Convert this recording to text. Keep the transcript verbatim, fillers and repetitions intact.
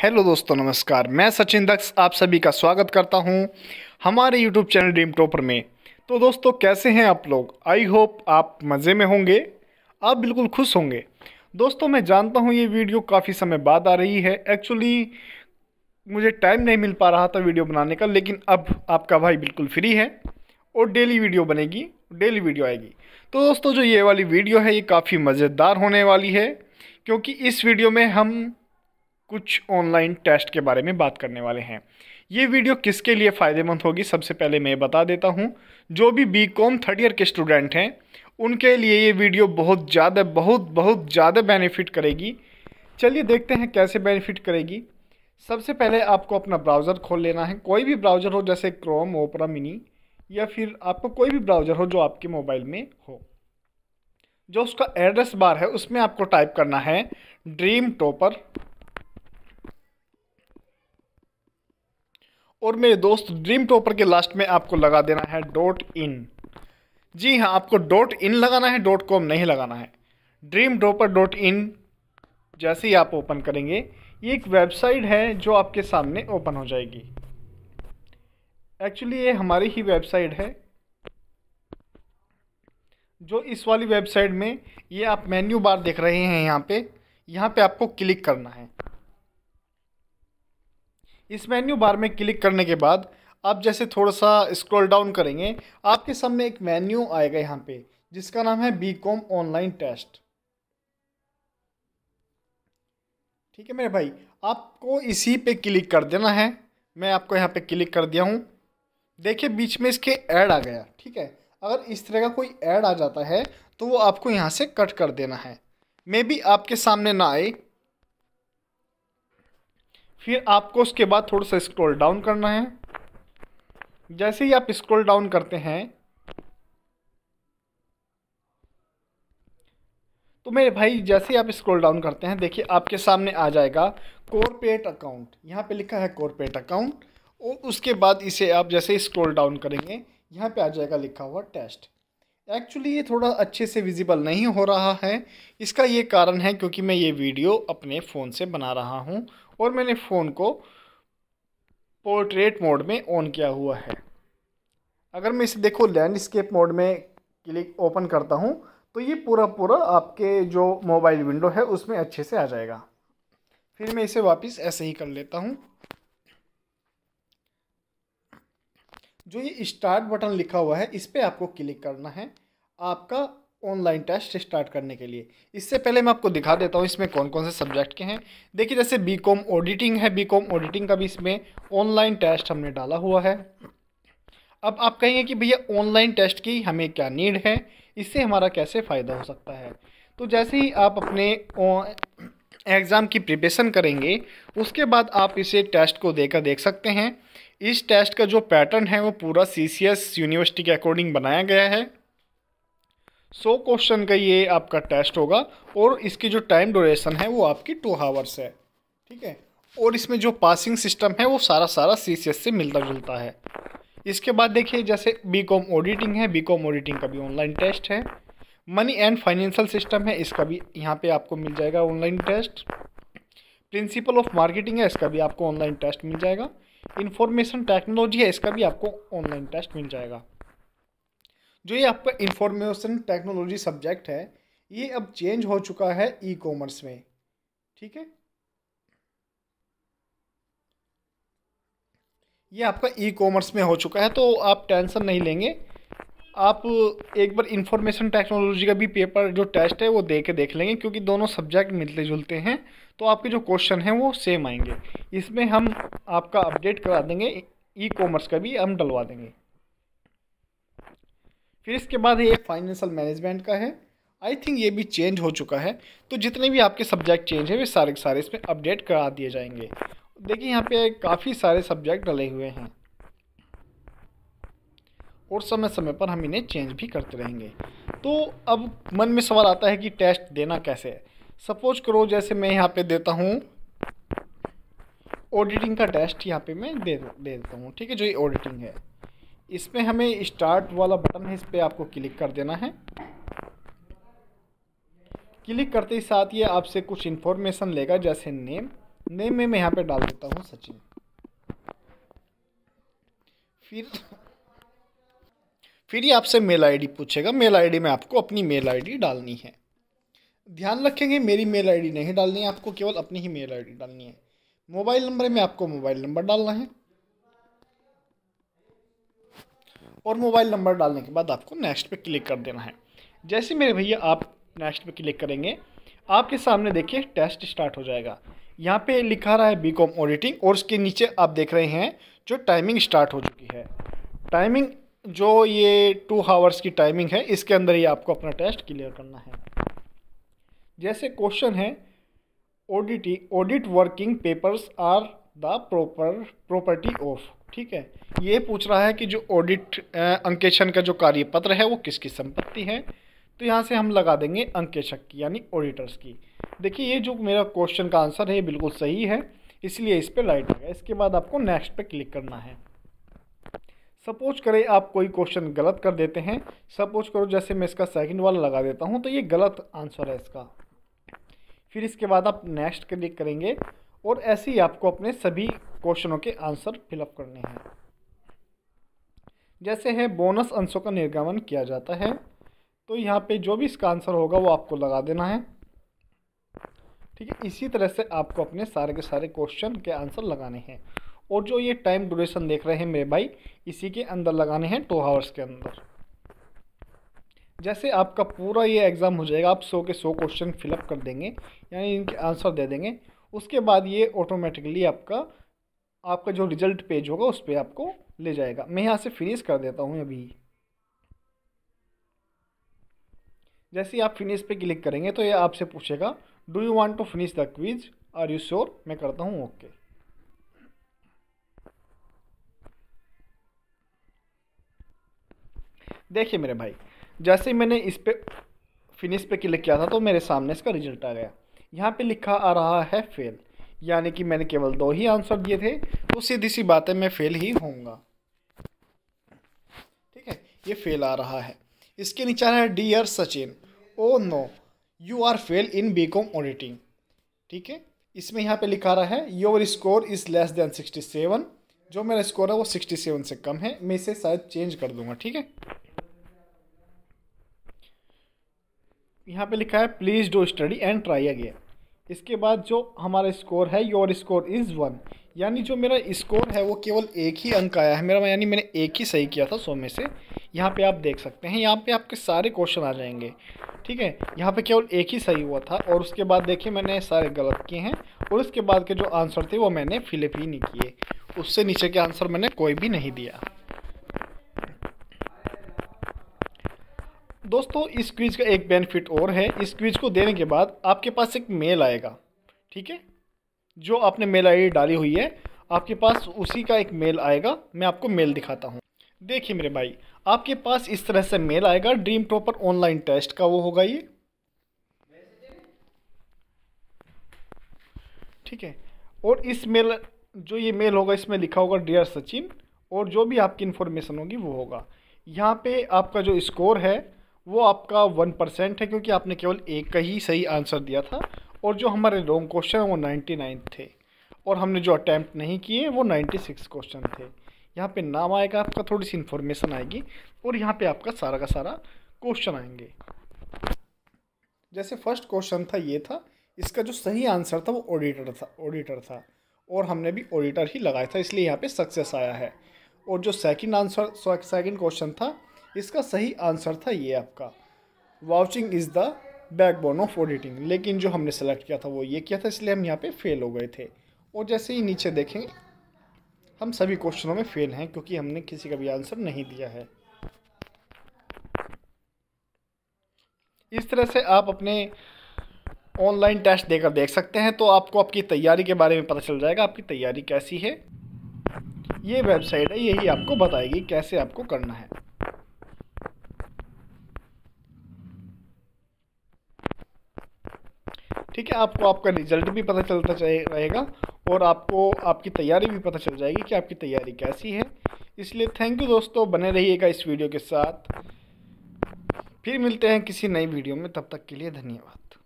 Hello दोस्तों, नमस्कार। मैं सचिन दक्ष आप सभी का स्वागत करता हूं हमारे यूट्यूब चैनल ड्रीम टॉपर में। तो दोस्तों, कैसे हैं आप लोग? आई होप आप मज़े में होंगे, आप बिल्कुल खुश होंगे। दोस्तों, मैं जानता हूं ये वीडियो काफ़ी समय बाद आ रही है। एक्चुअली मुझे टाइम नहीं मिल पा रहा था वीडियो बनाने का, लेकिन अब आपका भाई बिल्कुल फ्री है और डेली वीडियो बनेगी, डेली वीडियो आएगी। तो दोस्तों, जो ये वाली वीडियो है ये काफ़ी मज़ेदार होने वाली है, क्योंकि इस वीडियो में हम कुछ ऑनलाइन टेस्ट के बारे में बात करने वाले हैं। ये वीडियो किसके लिए फ़ायदेमंद होगी, सबसे पहले मैं बता देता हूँ। जो भी बी कॉम थर्ड ईयर के स्टूडेंट हैं उनके लिए ये वीडियो बहुत ज़्यादा बहुत बहुत ज़्यादा बेनिफिट करेगी। चलिए देखते हैं कैसे बेनिफिट करेगी। सबसे पहले आपको अपना ब्राउज़र खोल लेना है। कोई भी ब्राउज़र हो, जैसे क्रोम, ओपरा मिनी, या फिर आपको कोई भी ब्राउज़र हो जो आपके मोबाइल में हो। जो उसका एड्रेस बार है उसमें आपको टाइप करना है ड्रीम टॉपर, और मेरे दोस्त ड्रीम टॉपर के लास्ट में आपको लगा देना है डॉट इन। जी हाँ, आपको डॉट इन लगाना है, डॉट कॉम नहीं लगाना है। ड्रीम टॉपर डॉट इन जैसे ही आप ओपन करेंगे, ये एक वेबसाइट है जो आपके सामने ओपन हो जाएगी। एक्चुअली ये हमारी ही वेबसाइट है। जो इस वाली वेबसाइट में ये आप मेन्यू बार देख रहे हैं, यहाँ पे यहाँ पे आपको क्लिक करना है। इस मेन्यू बार में क्लिक करने के बाद आप जैसे थोड़ा सा स्क्रॉल डाउन करेंगे, आपके सामने एक मेन्यू आएगा यहाँ पे, जिसका नाम है बी कॉम ऑनलाइन टेस्ट। ठीक है मेरे भाई, आपको इसी पे क्लिक कर देना है। मैं आपको यहाँ पे क्लिक कर दिया हूँ। देखिए बीच में इसके ऐड आ गया। ठीक है, अगर इस तरह का कोई ऐड आ जाता है तो वो आपको यहाँ से कट कर देना है। मे बी आपके सामने ना आए। फिर आपको उसके बाद थोड़ा सा स्क्रॉल डाउन करना है। जैसे ही आप स्क्रॉल डाउन करते हैं तो मेरे भाई, जैसे ही आप स्क्रॉल डाउन करते हैं, देखिए आपके सामने आ जाएगा कॉर्पोरेट अकाउंट। यहाँ पे लिखा है कॉर्पोरेट अकाउंट, और उसके बाद इसे आप जैसे ही स्क्रॉल डाउन करेंगे, यहाँ पे आ जाएगा लिखा हुआ टेस्ट। एक्चुअली ये थोड़ा अच्छे से विजिबल नहीं हो रहा है। इसका ये कारण है क्योंकि मैं ये वीडियो अपने फ़ोन से बना रहा हूँ और मैंने फ़ोन को पोर्ट्रेट मोड में ऑन किया हुआ है। अगर मैं इसे देखो लैंडस्केप मोड में क्लिक ओपन करता हूँ तो ये पूरा पूरा आपके जो मोबाइल विंडो है उसमें अच्छे से आ जाएगा। फिर मैं इसे वापस ऐसे ही कर लेता हूँ। जो ये स्टार्ट बटन लिखा हुआ है इस पर आपको क्लिक करना है आपका ऑनलाइन टेस्ट स्टार्ट करने के लिए। इससे पहले मैं आपको दिखा देता हूँ इसमें कौन कौन से सब्जेक्ट के हैं। देखिए जैसे बी कॉम ऑडिटिंग है, बी कॉम ऑडिटिंग का भी इसमें ऑनलाइन टेस्ट हमने डाला हुआ है। अब आप कहेंगे कि भैया ऑनलाइन टेस्ट की हमें क्या नीड है, इससे हमारा कैसे फ़ायदा हो सकता है। तो जैसे ही आप अपने एग्ज़ाम की प्रिपरेशन करेंगे, उसके बाद आप इसे टेस्ट को देकर देख सकते हैं। इस टेस्ट का जो पैटर्न है वो पूरा सी सी एस यूनिवर्सिटी के अकॉर्डिंग बनाया गया है। सौ क्वेश्चन का ये आपका टेस्ट होगा और इसकी जो टाइम ड्यूरेशन है वो आपकी टू आवर्स है। ठीक है, और इसमें जो पासिंग सिस्टम है वो सारा सारा सी सी एस से मिलता जुलता है। इसके बाद देखिए जैसे बी कॉम ऑडिटिंग है, बी कॉम ऑडिटिंग का भी ऑनलाइन टेस्ट है। मनी एंड फाइनेंशियल सिस्टम है, इसका भी यहाँ पे आपको मिल जाएगा online test. Principle of marketing है, इसका भी आपको ऑनलाइन टेस्ट मिल जाएगा। इंफॉर्मेशन टेक्नोलॉजी है, इसका भी आपको ऑनलाइन टेस्ट मिल जाएगा। जो ये आपका इंफॉर्मेशन टेक्नोलॉजी सब्जेक्ट है ये अब चेंज हो चुका है ई कॉमर्स में। ठीक है, ये आपका ई कॉमर्स में हो चुका है, तो आप टेंशन नहीं लेंगे। आप एक बार इंफॉर्मेशन टेक्नोलॉजी का भी पेपर जो टेस्ट है वो दे के देख लेंगे, क्योंकि दोनों सब्जेक्ट मिलते जुलते हैं, तो आपके जो क्वेश्चन हैं वो सेम आएंगे। इसमें हम आपका अपडेट करा देंगे, ई कॉमर्स का भी हम डलवा देंगे। फिर इसके बाद ये फाइनेंशियल मैनेजमेंट का है। आई थिंक ये भी चेंज हो चुका है, तो जितने भी आपके सब्जेक्ट चेंज है वे सारे के सारे इसमें अपडेट करा दिए जाएंगे। देखिए यहाँ पे काफ़ी सारे सब्जेक्ट डले हुए हैं और समय समय पर हम इन्हें चेंज भी करते रहेंगे। तो अब मन में सवाल आता है कि टेस्ट देना कैसे है। सपोज करो जैसे मैं यहाँ पे देता हूँ ऑडिटिंग का टेस्ट, यहाँ पे मैं दे दे देता हूँ। ठीक है, जो ये ऑडिटिंग है इसमें हमें स्टार्ट वाला बटन है, इस पर आपको क्लिक कर देना है। क्लिक करते ही साथ ये आपसे कुछ इन्फॉर्मेशन लेगा, जैसे नेम, नेम में मैं यहाँ पे डाल देता हूँ सचिन। फिर फिर ये आपसे मेल आईडी पूछेगा। मेल आईडी में आपको अपनी मेल आईडी डालनी है। ध्यान रखेंगे मेरी मेल आईडी नहीं डालनी है, आपको केवल अपनी ही मेल आईडी डालनी है। मोबाइल नंबर में आपको मोबाइल नंबर डालना है और मोबाइल नंबर डालने के बाद आपको नेक्स्ट पे क्लिक कर देना है। जैसे मेरे भैया आप नेक्स्ट पे क्लिक करेंगे, आपके सामने देखिए टेस्ट स्टार्ट हो जाएगा। यहाँ पे लिखा रहा है बी कॉम ऑडिटिंग और उसके नीचे आप देख रहे हैं जो टाइमिंग स्टार्ट हो चुकी है। टाइमिंग जो ये टू आवर्स की टाइमिंग है, इसके अंदर ही आपको अपना टेस्ट क्लियर करना है। जैसे क्वेश्चन है auditing audit working papers are the proper property of, ठीक है। ये पूछ रहा है कि जो ऑडिट अंकेक्षण का जो कार्यपत्र है वो किसकी संपत्ति है, तो यहाँ से हम लगा देंगे अंकेक्षक की यानी ऑडिटर्स की। देखिए ये जो मेरा क्वेश्चन का आंसर है ये बिल्कुल सही है, इसलिए इस पर लाइट लगा। इसके बाद आपको नेक्स्ट पे क्लिक करना है। सपोज करें आप कोई क्वेश्चन गलत कर देते हैं, सपोज करो जैसे मैं इसका सेकंड वाला लगा देता हूँ तो ये गलत आंसर है इसका। फिर इसके बाद आप नेक्स्ट क्लिक करेंगे और ऐसे ही आपको अपने सभी क्वेश्चनों के आंसर फिलअप करने हैं। जैसे है बोनस अंशों का निर्गमन किया जाता है, तो यहाँ पे जो भी इसका आंसर होगा वो आपको लगा देना है, ठीक है। इसी तरह से आपको अपने सारे के सारे क्वेश्चन के आंसर लगाने हैं। और जो ये टाइम ड्यूरेशन देख रहे हैं मेरे भाई, इसी के अंदर लगाने हैं टू आवर्स के अंदर। जैसे आपका पूरा ये एग्ज़ाम हो जाएगा, आप सौ के सौ क्वेश्चन फिलअप कर देंगे यानी इनके आंसर दे देंगे, उसके बाद ये ऑटोमेटिकली आपका आपका जो रिजल्ट पेज होगा उस पर आपको ले जाएगा। मैं यहाँ से फिनिश कर देता हूँ अभी। जैसे आप फिनिश पे क्लिक करेंगे तो ये आपसे पूछेगा do you want to finish the quiz, are you sure. मैं करता हूँ ओके। देखिए मेरे भाई, जैसे ही मैंने इस पे फिनिश पे क्लिक किया था तो मेरे सामने इसका रिजल्ट आ गया। यहाँ पे लिखा आ रहा है फेल, यानी कि मैंने केवल दो ही आंसर दिए थे, तो सीधी सी बात है मैं फेल ही होऊंगा, ठीक है। ये फेल आ रहा है। इसके नीचे है dear Sachin, oh no you are fail in B com auditing, ठीक है। इसमें यहाँ पे लिखा रहा है your score is less than sixty seven. जो मेरा स्कोर है वो सिक्सटी सेवन से कम है। मैं इसे शायद चेंज कर दूंगा, ठीक है। यहाँ पे लिखा है please do study and try again. इसके बाद जो हमारा स्कोर है योर स्कोर इज़ वन, यानी जो मेरा स्कोर है वो केवल एक ही अंक आया है मेरा, यानी मैंने एक ही सही किया था सौ में से। यहाँ पे आप देख सकते हैं, यहाँ पे आपके सारे क्वेश्चन आ जाएंगे, ठीक है। यहाँ पे केवल एक ही सही हुआ था और उसके बाद देखिए मैंने सारे गलत किए हैं और उसके बाद के जो आंसर थे वो मैंने फिलअप ही नहीं किए। उससे नीचे के आंसर मैंने कोई भी नहीं दिया। दोस्तों इस क्विज का एक बेनिफिट और है, इस क्विज को देने के बाद आपके पास एक मेल आएगा, ठीक है। जो आपने मेल आईडी डाली हुई है आपके पास उसी का एक मेल आएगा। मैं आपको मेल दिखाता हूँ। देखिए मेरे भाई, आपके पास इस तरह से मेल आएगा, ड्रीम टॉपर ऑनलाइन टेस्ट का वो होगा ये, ठीक है। और इस मेल जो ये मेल होगा इसमें लिखा होगा डियर सचिन और जो भी आपकी इन्फॉर्मेशन होगी वो होगा। यहाँ पे आपका जो स्कोर है वो आपका वन परसेंट है क्योंकि आपने केवल एक का ही सही आंसर दिया था और जो हमारे रॉन्ग क्वेश्चन है वो नाइन्टी नाइन थे और हमने जो अटैम्प्ट नहीं किए वो नाइन्टी सिक्स क्वेश्चन थे। यहाँ पे नाम आएगा आपका, थोड़ी सी इन्फॉर्मेशन आएगी और यहाँ पे आपका सारा का सारा क्वेश्चन आएंगे। जैसे फर्स्ट क्वेश्चन था ये था, इसका जो सही आंसर था वो ऑडिटर था ऑडिटर था और हमने भी ऑडिटर ही लगाया था, इसलिए यहाँ पे सक्सेस आया है। और जो सेकंड आंसर सेकंड क्वेश्चन था इसका सही आंसर था ये आपका vouching is the backbone of auditing, लेकिन जो हमने सेलेक्ट किया था वो ये किया था, इसलिए हम यहाँ पे फेल हो गए थे। और जैसे ही नीचे देखेंगे हम सभी क्वेश्चनों में फेल हैं क्योंकि हमने किसी का भी आंसर नहीं दिया है। इस तरह से आप अपने ऑनलाइन टेस्ट देकर देख सकते हैं, तो आपको आपकी तैयारी के बारे में पता चल जाएगा आपकी तैयारी कैसी है। ये वेबसाइट है, यही आपको बताएगी कैसे आपको करना है। ठीक है, आपको आपका रिजल्ट भी पता चलता रहेगा और आपको आपकी तैयारी भी पता चल जाएगी कि आपकी तैयारी कैसी है। इसलिए थैंक यू दोस्तों, बने रहिएगा इस वीडियो के साथ। फिर मिलते हैं किसी नई वीडियो में, तब तक के लिए धन्यवाद।